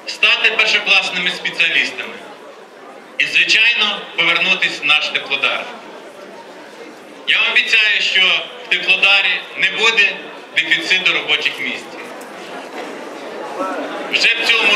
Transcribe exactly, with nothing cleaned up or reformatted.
стати першокласними спеціалістами і, звичайно, повернутися в наш Теплодар. Я вам обіцяю, що в Теплодарі не буде дефіциту робочих місць. Вже в цьому